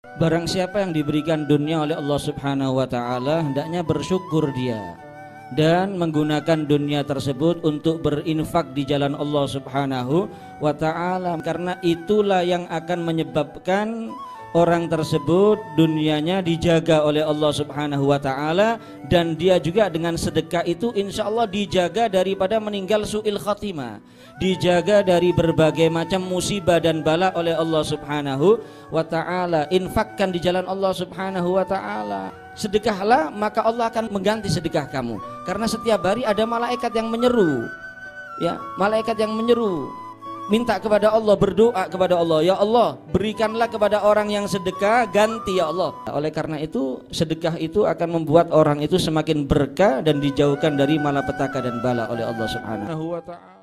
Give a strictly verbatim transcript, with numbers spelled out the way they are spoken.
Barang siapa yang diberikan dunia oleh Allah Subhanahu wa taala, hendaknya bersyukur dia dan menggunakan dunia tersebut untuk berinfak di jalan Allah Subhanahu wa taala, karena itulah yang akan menyebabkan orang tersebut dunianya dijaga oleh Allah Subhanahu wa taala, dan dia juga dengan sedekah itu insya Allah dijaga daripada meninggal su'il khatimah, dijaga dari berbagai macam musibah dan bala oleh Allah Subhanahu wa taala. Infakkan di jalan Allah Subhanahu wa taala, sedekahlah maka Allah akan mengganti sedekah kamu, karena setiap hari ada malaikat yang menyeru, ya, malaikat yang menyeru minta kepada Allah, berdoa kepada Allah, ya Allah berikanlah kepada orang yang sedekah ganti ya Allah. Oleh karena itu sedekah itu akan membuat orang itu semakin berkah dan dijauhkan dari malapetaka dan bala oleh Allah Subhanahu wa taala.